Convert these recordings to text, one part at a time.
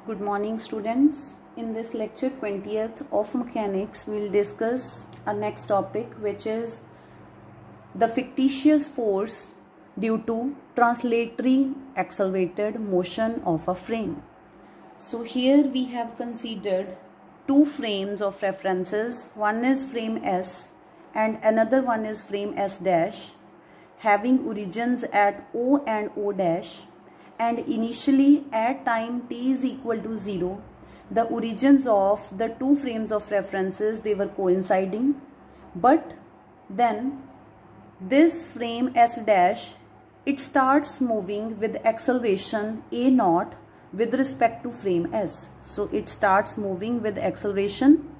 Good morning students. In this lecture 20th of mechanics, we will discuss a next topic, which is the fictitious force due to translatory accelerated motion of a frame. So here we have considered two frames of references. One is frame S and another one is frame S dash, having origins at O and O dash, and initially at time t is equal to 0, the origins of the two frames of references, they were coinciding, but then this frame S dash, it starts moving with acceleration a naught with respect to frame S. So it starts moving with acceleration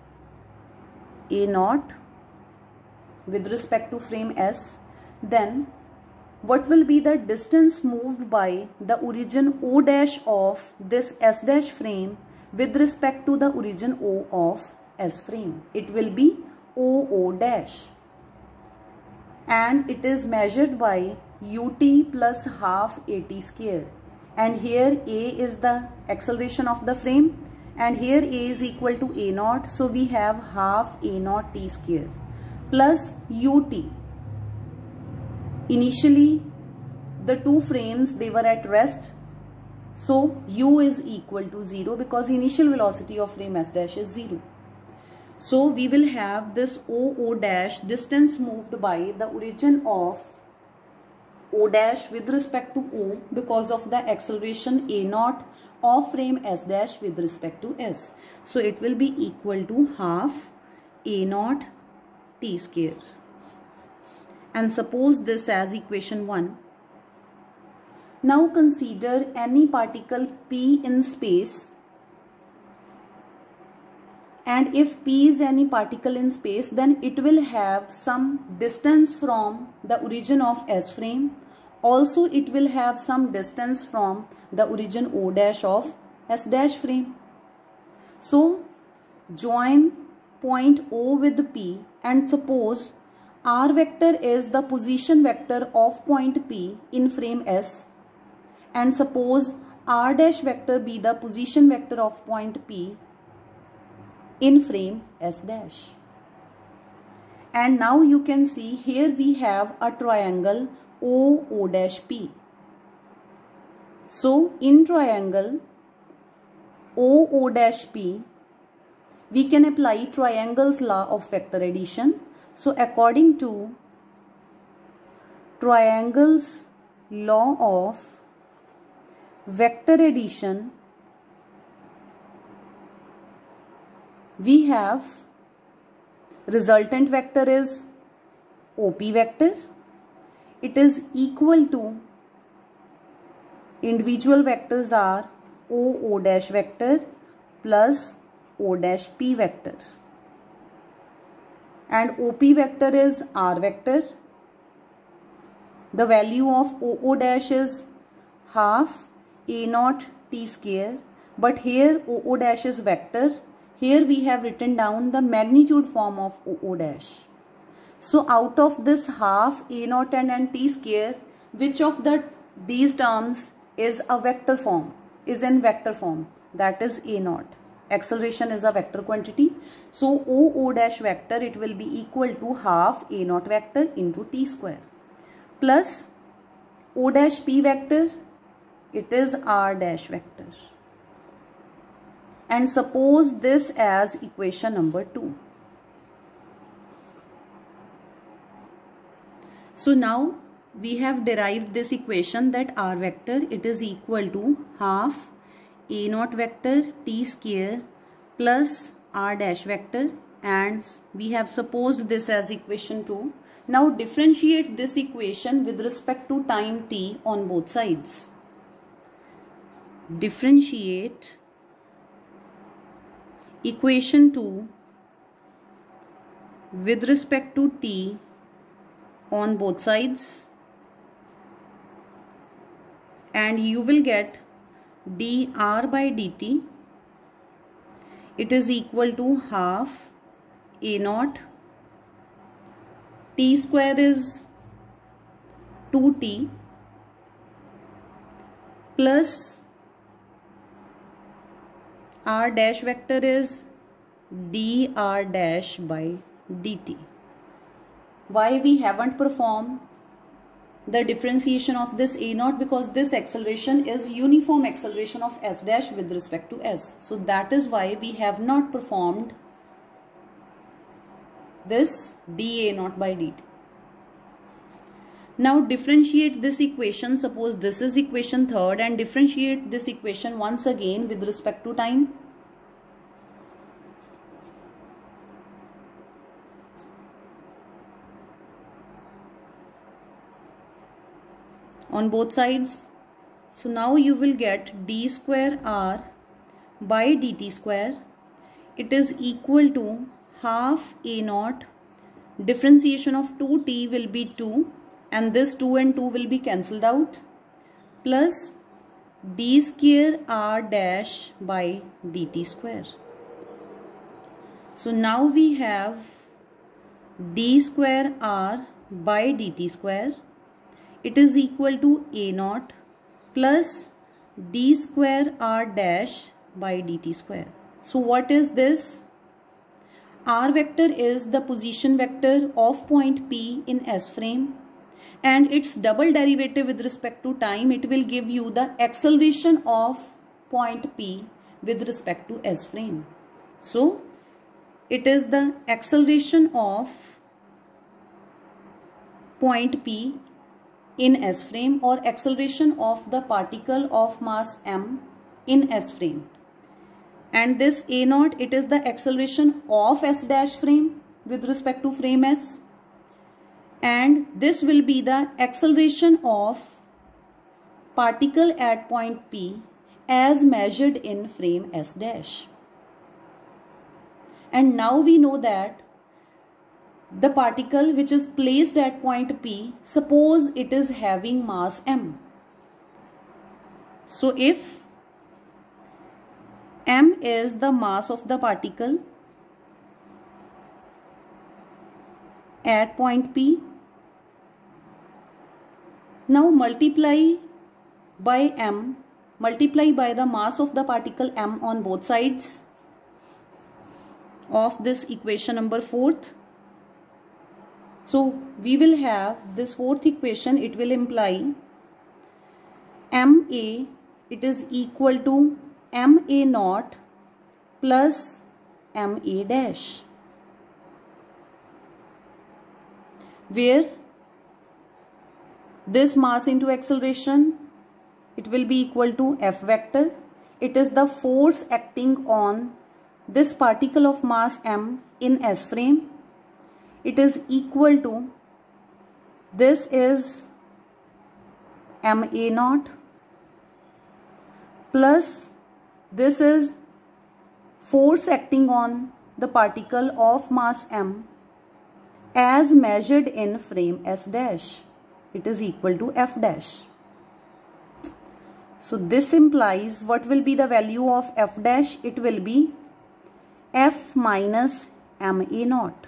a naught with respect to frame S. Then what will be the distance moved by the origin O dash of this S dash frame with respect to the origin O of S frame? It will be OO dash, and it is measured by ut plus half at square, and here a is the acceleration of the frame and here a is equal to a naught, so we have half a naught t square plus ut. Initially the two frames, they were at rest, so u is equal to 0 because initial velocity of frame S dash is 0. So we will have this OO dash, distance moved by the origin of O dash with respect to O because of the acceleration a naught of frame S dash with respect to S. So it will be equal to half a naught t square. And suppose this as equation 1. Now consider any particle P in space, and if P is any particle in space, then it will have some distance from the origin of S frame. Also it will have some distance from the origin O dash of S dash frame. So join point O with P, and suppose R vector is the position vector of point P in frame S, and suppose R dash vector be the position vector of point P in frame S dash. And now you can see here we have a triangle OO dash P. So in triangle OO dash P, we can apply triangle's law of vector addition. So according to triangle's law of vector addition, we have resultant vector is OP vector. It is equal to individual vectors are OO dash vector plus O dash P vector, and OP vector is R vector. The value of OO dash is half a naught t square, but here OO dash is vector. Here we have written down the magnitude form of OO dash. So out of this half a naught and t square, which of these terms is a vector form, is in vector form? That is a naught. Acceleration is a vector quantity. So OO dash vector, it will be equal to half a naught vector into t square plus O dash P vector, it is R dash vector. And suppose this as equation number 2. So now we have derived this equation that R vector, it is equal to half a naught vector t square plus R dash vector, and we have supposed this as equation 2. Now differentiate this equation with respect to time t on both sides. Differentiate equation 2 with respect to t on both sides, and you will get dr by dt, it is equal to half a naught, t square is 2t plus r dash vector is dr dash by dt. Why we haven't performed the differentiation of this a naught? Because this acceleration is uniform acceleration of s dash with respect to s. So that is why we have not performed this dA naught by dt. Now differentiate this equation. Suppose this is equation 3rd, and differentiate this equation once again with respect to time. On both sides. So now you will get d square r by dt square. It is equal to half a naught. Differentiation of 2t will be 2, and this 2 and 2 will be cancelled out, plus d square r dash by dt square. So now we have d square r by dt square. It is equal to a naught plus d square r dash by dt square. So what is this? R vector is the position vector of point P in S frame, and its double derivative with respect to time, it will give you the acceleration of point P with respect to S frame. So it is the acceleration of point P in S frame, or acceleration of the particle of mass m in S frame. And this a naught, it is the acceleration of S dash frame with respect to frame S, and this will be the acceleration of particle at point P as measured in frame S dash. And now we know that the particle which is placed at point P, suppose it is having mass m. So if m is the mass of the particle at point P, now multiply by m, multiply by the mass of the particle m on both sides of this equation number 4th. So we will have this 4th equation, it will imply ma, it is equal to ma naught plus ma dash, where this mass into acceleration, it will be equal to F vector. It is the force acting on this particle of mass m in S frame. It is equal to, this is ma naught plus this is force acting on the particle of mass m as measured in frame S dash. It is equal to F dash. So this implies what will be the value of F dash? It will be F minus ma naught.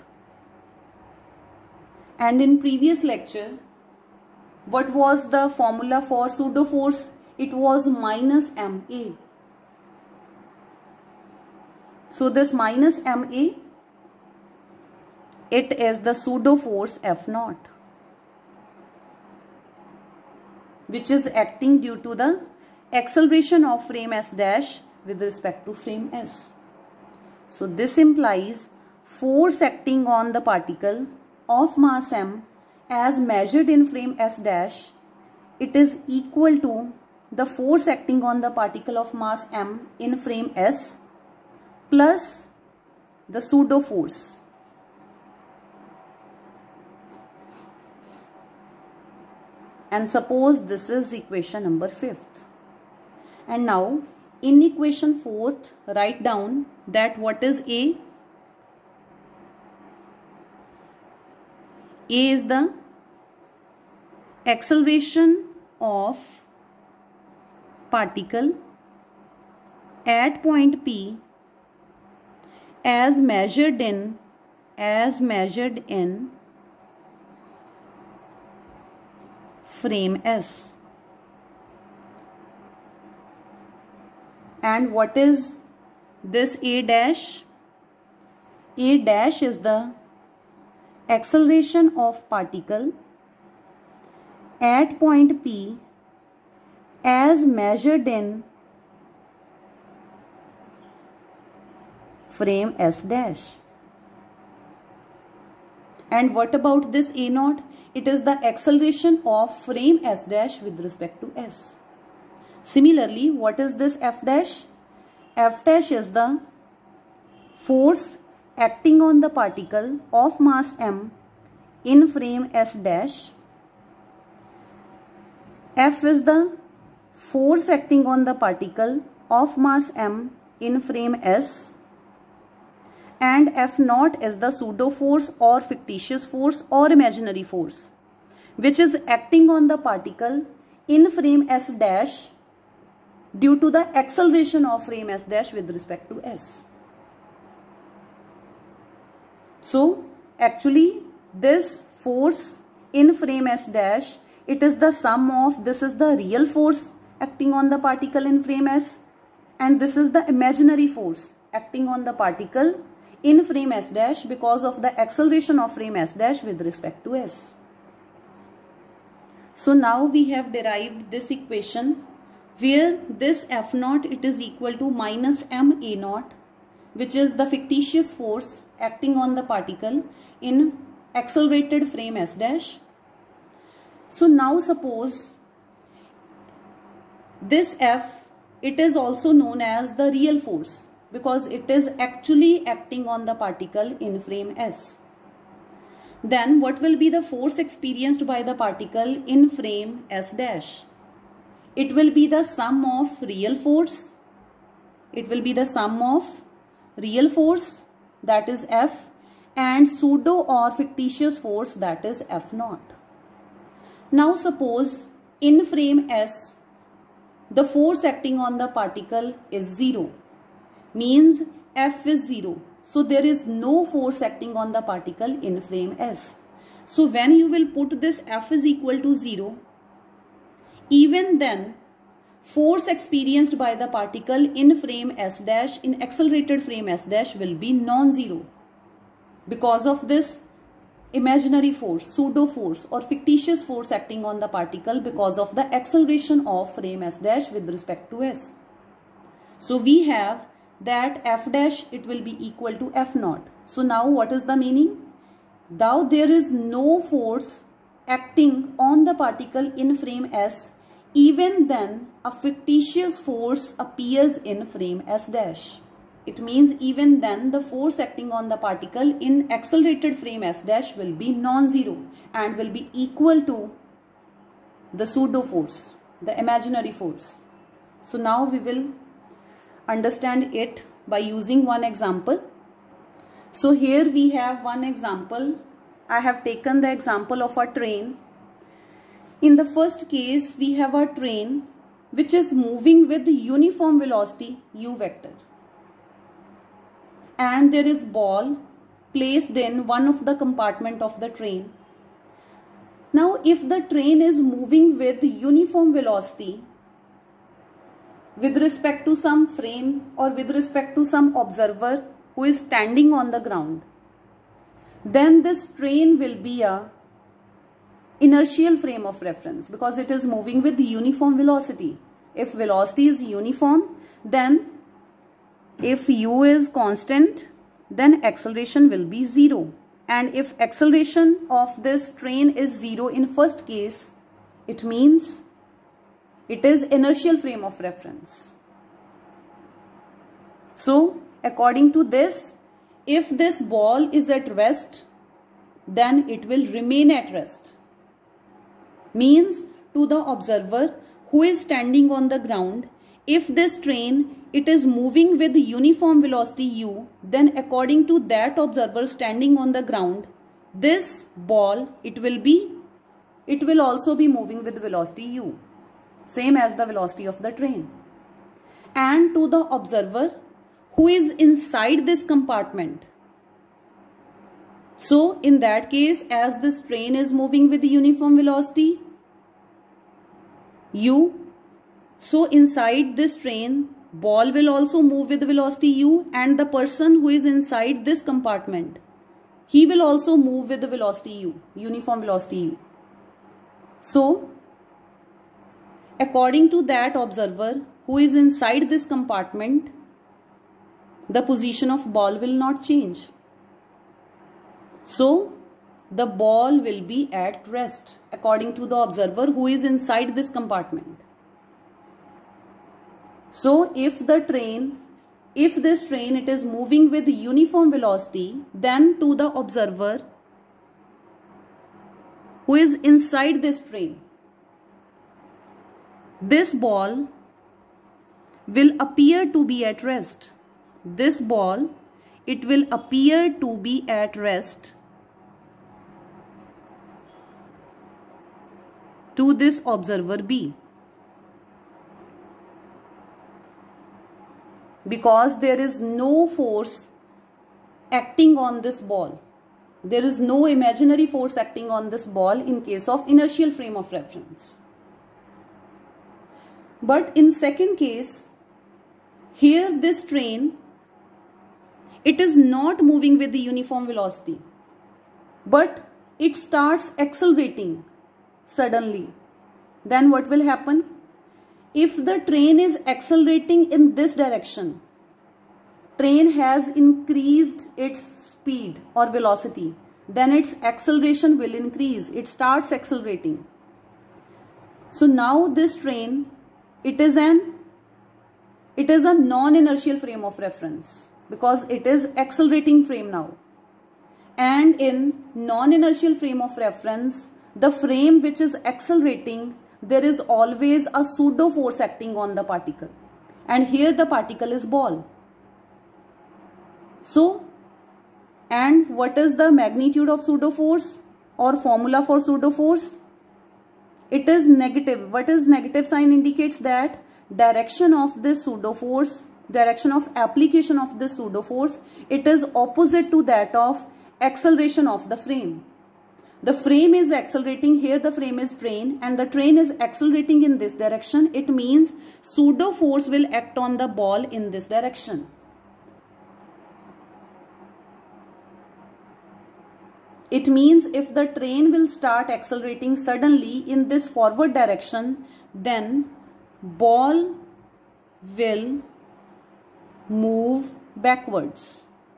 And in previous lecture, what was the formula for pseudo force? It was minus ma. So this minus ma, it is the pseudo force F naught, which is acting due to the acceleration of frame S dash with respect to frame S. So this implies force acting on the particle of mass m as measured in frame S dash, it is equal to the force acting on the particle of mass m in frame S plus the pseudo force. And suppose this is equation number 5th. And now in equation 4th, write down that what is A? A is the acceleration of particle at point P as measured in frame S. And what is this A dash is the acceleration of particle at point P as measured in frame S dash. And what about this A naught? It is the acceleration of frame S dash with respect to S. Similarly, what is this F dash? F dash is the force acting on the particle of mass m in frame S dash. F is the force acting on the particle of mass m in frame S, and F naught is the pseudo force or fictitious force or imaginary force which is acting on the particle in frame S dash due to the acceleration of frame S dash with respect to S. So actually this force in frame S dash, it is the sum of, this is the real force acting on the particle in frame S, and this is the imaginary force acting on the particle in frame S dash because of the acceleration of frame S dash with respect to S. So now we have derived this equation where this F naught, it is equal to minus m A naught, which is the fictitious force acting on the particle in accelerated frame S dash. So now suppose this F, it is also known as the real force because it is actually acting on the particle in frame S. Then what will be the force experienced by the particle in frame S dash? It will be the sum of real force. It will be the sum of real force, that is F, and pseudo or fictitious force, that is F naught. Now suppose in frame S, the force acting on the particle is 0, means F is 0. So there is no force acting on the particle in frame S. So when you will put this F is equal to 0, even then force experienced by the particle in frame S dash, in accelerated frame S dash, will be non-zero because of this imaginary force, pseudo force or fictitious force acting on the particle because of the acceleration of frame S dash with respect to S. So we have that F dash, it will be equal to F naught. So now what is the meaning? Now there is no force acting on the particle in frame S, even then a fictitious force appears in frame S dash. It means even then the force acting on the particle in accelerated frame S dash will be non-zero and will be equal to the pseudo force, the imaginary force. So now we will understand it by using one example. So here we have one example. I have taken the example of a train. In the first case, we have a train which is moving with uniform velocity u vector, and there is ball placed in one of the compartment of the train. Now if the train is moving with uniform velocity with respect to some frame or with respect to some observer who is standing on the ground, then this train will be a inertial frame of reference because it is moving with uniform velocity. If velocity is uniform, then if u is constant, then acceleration will be 0. And if acceleration of this train is 0 in first case, it means it is inertial frame of reference. So according to this, if this ball is at rest, then it will remain at rest. Means to the observer who is standing on the ground, if this train, it is moving with uniform velocity u, then according to that observer standing on the ground, this ball, it will also be moving with velocity u, same as the velocity of the train. And to the observer who is inside this compartment, so in that case, as this train is moving with the uniform velocity u, so inside this train ball will also move with velocity u, and the person who is inside this compartment, he will also move with the velocity u, uniform velocity u. So, according to that observer who is inside this compartment, the position of ball will not change. So, the ball will be at rest according to the observer who is inside this compartment. So, if this train it is moving with uniform velocity, then to the observer who is inside this train, this ball will appear to be at rest. This ball, it will appear to be at rest to this observer B, because there is no force acting on this ball. There is no imaginary force acting on this ball in case of inertial frame of reference. But in second case, here this train, it is not moving with the uniform velocity, but it starts accelerating suddenly. Then what will happen? If the train is accelerating in this direction, train has increased its speed or velocity, then its acceleration will increase. It starts accelerating. So now this train, it is a non-inertial frame of reference because it is accelerating frame now. And in non-inertial frame of reference, the frame which is accelerating, there is always a pseudo force acting on the particle. And here the particle is ball. So, and what is the magnitude of pseudo force or formula for pseudo force? It is negative. What is negative sign indicates that direction of this pseudo force, direction of application of this pseudo force, it is opposite to that of acceleration of the frame. The frame is accelerating, here the frame is train, and the train is accelerating in this direction. It means pseudo force will act on the ball in this direction. It means if the train will start accelerating suddenly in this forward direction, then ball will move backwards.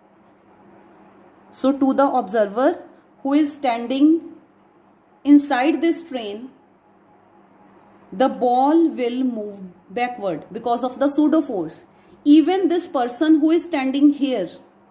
So to the observer who is standing inside this train, the ball will move backward because of the pseudo force. Even this person who is standing here,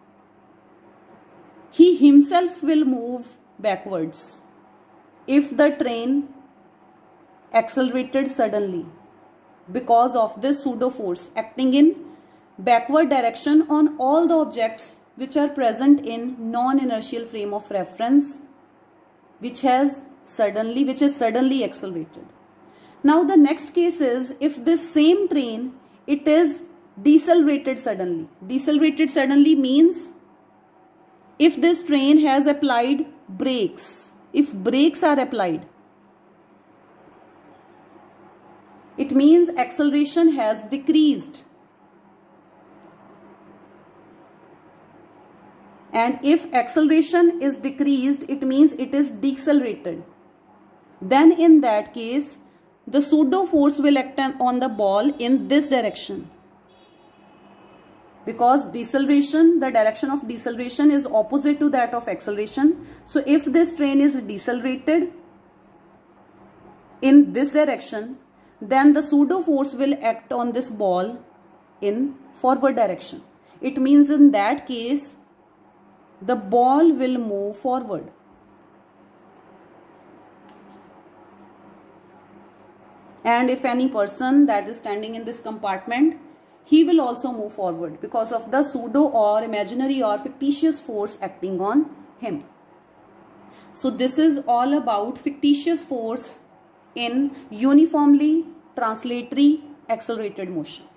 he himself will move backwards if the train accelerated suddenly because of this pseudo force acting in backward direction on all the objects which are present in non-inertial frame of reference, which is suddenly accelerated. Now the next case is if this same train, it is decelerated suddenly. Decelerated suddenly means if this train has applied brakes, if brakes are applied, it means acceleration has decreased. And if acceleration is decreased, it means it is decelerated. Then in that case, the pseudo force will act on the ball in this direction. Because deceleration, the direction of deceleration is opposite to that of acceleration. So if this train is decelerated in this direction, then the pseudo force will act on this ball in forward direction. It means in that case, the ball will move forward. And if any person that is standing in this compartment, he will also move forward because of the pseudo or imaginary or fictitious force acting on him. So this is all about fictitious force in uniformly translatory accelerated motion.